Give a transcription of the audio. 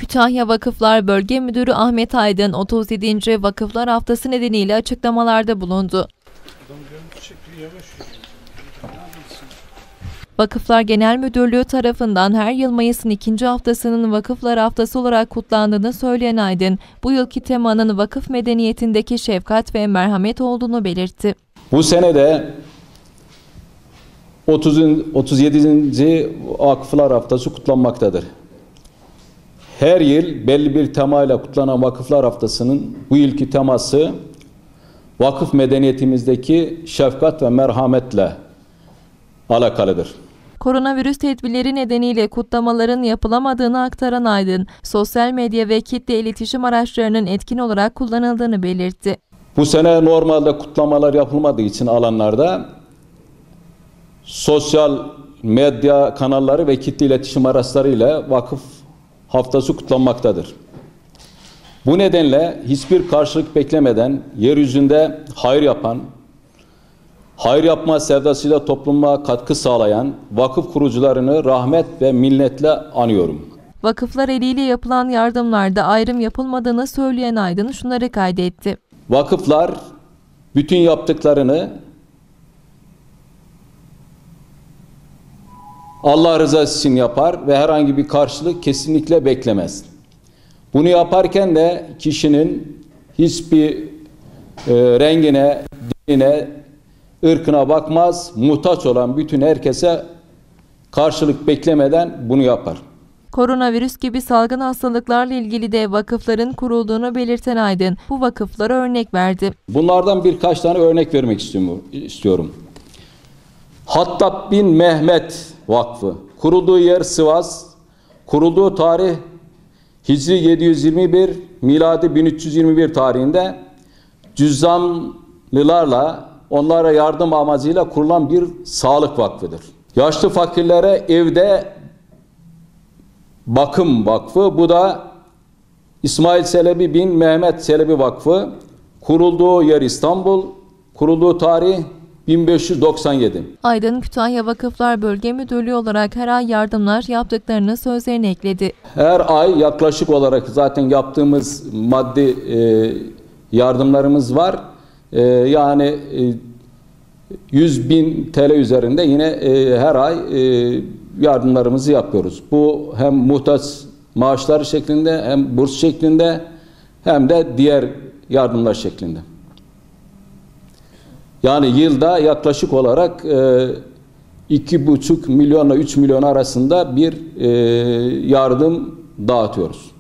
Kütahya Vakıflar Bölge Müdürü Ahmet Aydın, 37. Vakıflar Haftası nedeniyle açıklamalarda bulundu. Vakıflar Genel Müdürlüğü tarafından her yıl Mayıs'ın 2. haftasının Vakıflar Haftası olarak kutlandığını söyleyen Aydın, bu yılki temanın vakıf medeniyetindeki şefkat ve merhamet olduğunu belirtti. Bu sene de 37. Vakıflar Haftası kutlanmaktadır. Her yıl belli bir temayla kutlanan Vakıflar Haftası'nın bu yılki teması vakıf medeniyetimizdeki şefkat ve merhametle alakalıdır. Koronavirüs tedbirleri nedeniyle kutlamaların yapılamadığını aktaran Aydın, sosyal medya ve kitle iletişim araçlarının etkin olarak kullanıldığını belirtti. Bu sene normalde kutlamalar yapılmadığı için alanlarda sosyal medya kanalları ve kitle iletişim araçlarıyla vakıf haftası kutlanmaktadır. Bu nedenle hiçbir karşılık beklemeden yeryüzünde hayır yapan, hayır yapma sevdasıyla topluma katkı sağlayan vakıf kurucularını rahmet ve minnetle anıyorum. Vakıflar eliyle yapılan yardımlarda ayrım yapılmadığını söyleyen Aydın şunları kaydetti. Vakıflar bütün yaptıklarını Allah rızası için yapar ve herhangi bir karşılık kesinlikle beklemez. Bunu yaparken de kişinin hiçbir rengine, dinine, ırkına bakmaz, muhtaç olan bütün herkese karşılık beklemeden bunu yapar. Koronavirüs gibi salgın hastalıklarla ilgili de vakıfların kurulduğunu belirten Aydın, bu vakıflara örnek verdi. Bunlardan birkaç tane örnek vermek istiyorum. Hattab bin Mehmet Vakfı, kurulduğu yer Sivas, kurulduğu tarih Hicri 721, miladi 1321 tarihinde cüzzamlılarla onlara yardım amacıyla kurulan bir sağlık vakfıdır. Yaşlı fakirlere evde bakım vakfı, bu da İsmail Çelebi bin Mehmet Çelebi Vakfı, kurulduğu yer İstanbul, kurulduğu tarih 1597. Aydın, Kütahya Vakıflar Bölge Müdürlüğü olarak her ay yardımlar yaptıklarını sözlerine ekledi. Her ay yaklaşık olarak zaten yaptığımız maddi yardımlarımız var. Yani 100.000 TL üzerinde yine her ay yardımlarımızı yapıyoruz. Bu hem muhtaç maaşları şeklinde, hem burs şeklinde, hem de diğer yardımlar şeklinde. Yani yılda yaklaşık olarak 2,5 milyonla 3 milyon arasında bir yardım dağıtıyoruz.